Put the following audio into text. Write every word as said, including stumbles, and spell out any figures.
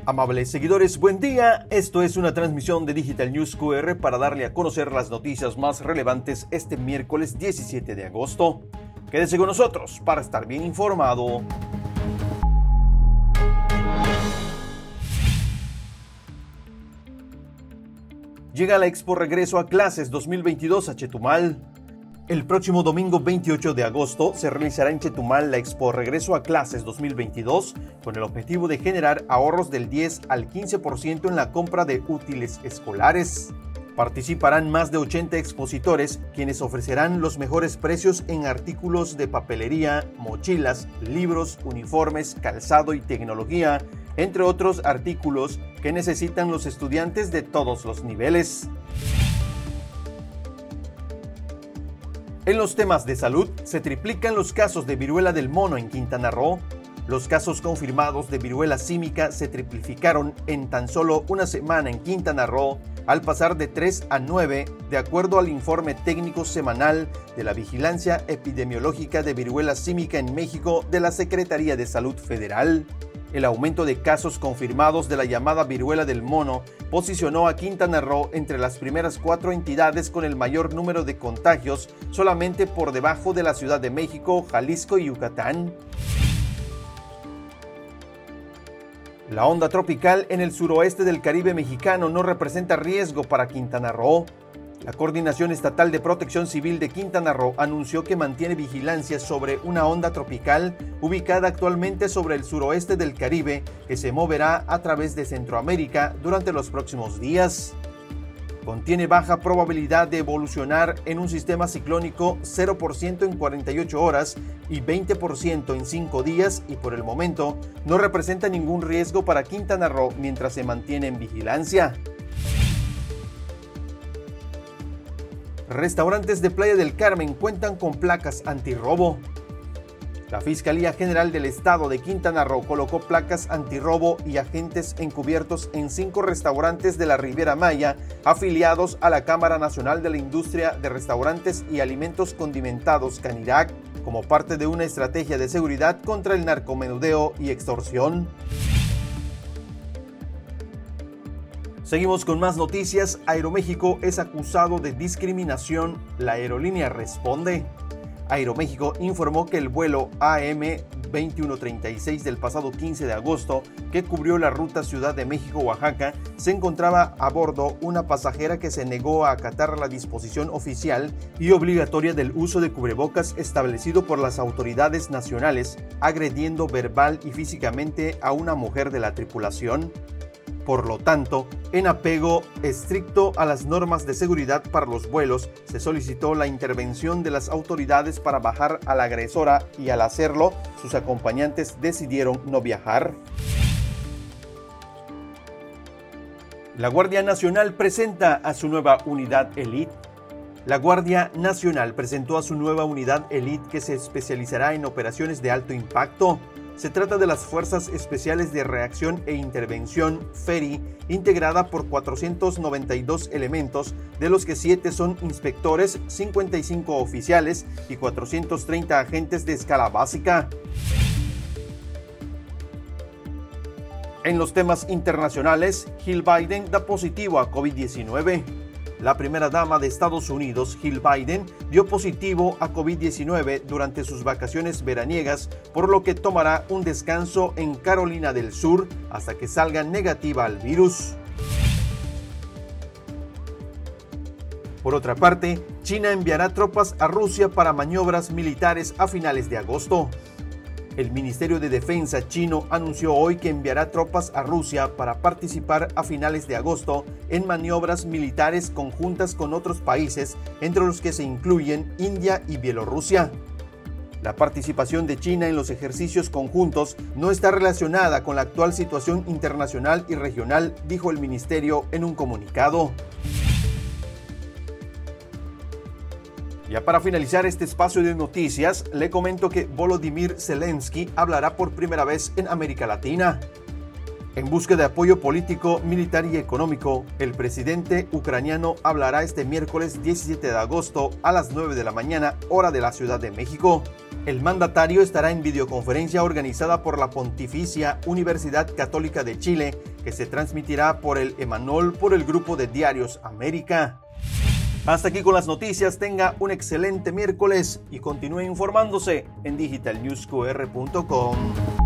Amables seguidores, buen día. Esto es una transmisión de Digital News Q R para darle a conocer las noticias más relevantes este miércoles diecisiete de agosto. Quédese con nosotros para estar bien informado. Llega la Expo Regreso a Clases dos mil veintidós a Chetumal. El próximo domingo veintiocho de agosto se realizará en Chetumal la Expo Regreso a Clases dos mil veintidós con el objetivo de generar ahorros del diez al quince por ciento en la compra de útiles escolares. Participarán más de ochenta expositores, quienes ofrecerán los mejores precios en artículos de papelería, mochilas, libros, uniformes, calzado y tecnología, entre otros artículos que necesitan los estudiantes de todos los niveles. En los temas de salud, se triplican los casos de viruela del mono en Quintana Roo. Los casos confirmados de viruela símica se triplificaron en tan solo una semana en Quintana Roo, al pasar de tres a nueve, de acuerdo al informe técnico semanal de la Vigilancia Epidemiológica de Viruela Símica en México de la Secretaría de Salud Federal. El aumento de casos confirmados de la llamada viruela del mono posicionó a Quintana Roo entre las primeras cuatro entidades con el mayor número de contagios, solamente por debajo de la Ciudad de México, Jalisco y Yucatán. La onda tropical en el suroeste del Caribe mexicano no representa riesgo para Quintana Roo. La Coordinación Estatal de Protección Civil de Quintana Roo anunció que mantiene vigilancia sobre una onda tropical ubicada actualmente sobre el suroeste del Caribe que se moverá a través de Centroamérica durante los próximos días. Contiene baja probabilidad de evolucionar en un sistema ciclónico, cero por ciento en cuarenta y ocho horas y veinte por ciento en cinco días, y por el momento no representa ningún riesgo para Quintana Roo mientras se mantiene en vigilancia. Restaurantes de Playa del Carmen cuentan con placas antirrobo. La Fiscalía General del Estado de Quintana Roo colocó placas antirrobo y agentes encubiertos en cinco restaurantes de la Riviera Maya afiliados a la Cámara Nacional de la Industria de Restaurantes y Alimentos Condimentados Canirac, como parte de una estrategia de seguridad contra el narcomenudeo y extorsión. Seguimos con más noticias. Aeroméxico es acusado de discriminación. La aerolínea responde. Aeroméxico informó que el vuelo A M veintiuno treinta y seis del pasado quince de agosto, que cubrió la ruta Ciudad de México-Oaxaca, se encontraba a bordo una pasajera que se negó a acatar la disposición oficial y obligatoria del uso de cubrebocas establecido por las autoridades nacionales, agrediendo verbal y físicamente a una mujer de la tripulación. Por lo tanto, en apego estricto a las normas de seguridad para los vuelos, se solicitó la intervención de las autoridades para bajar a la agresora y, al hacerlo, sus acompañantes decidieron no viajar. La Guardia Nacional presenta a su nueva unidad Elite. La Guardia Nacional presentó a su nueva unidad Elite, que se especializará en operaciones de alto impacto. Se trata de las Fuerzas Especiales de Reacción e Intervención, F E R I, integrada por cuatrocientos noventa y dos elementos, de los que siete son inspectores, cincuenta y cinco oficiales y cuatrocientos treinta agentes de escala básica. En los temas internacionales, Jill Biden da positivo a COVID diecinueve. La primera dama de Estados Unidos, Jill Biden, dio positivo a COVID diecinueve durante sus vacaciones veraniegas, por lo que tomará un descanso en Carolina del Sur hasta que salga negativa al virus. Por otra parte, China enviará tropas a Rusia para maniobras militares a finales de agosto. El Ministerio de Defensa chino anunció hoy que enviará tropas a Rusia para participar a finales de agosto en maniobras militares conjuntas con otros países, entre los que se incluyen India y Bielorrusia. La participación de China en los ejercicios conjuntos no está relacionada con la actual situación internacional y regional, dijo el ministerio en un comunicado. Ya para finalizar este espacio de noticias, le comento que Volodymyr Zelensky hablará por primera vez en América Latina. En busca de apoyo político, militar y económico, el presidente ucraniano hablará este miércoles diecisiete de agosto a las nueve de la mañana, hora de la Ciudad de México. El mandatario estará en videoconferencia organizada por la Pontificia Universidad Católica de Chile, que se transmitirá por el Emanol por el grupo de Diarios América. Hasta aquí con las noticias, tenga un excelente miércoles y continúe informándose en digital news q r punto com.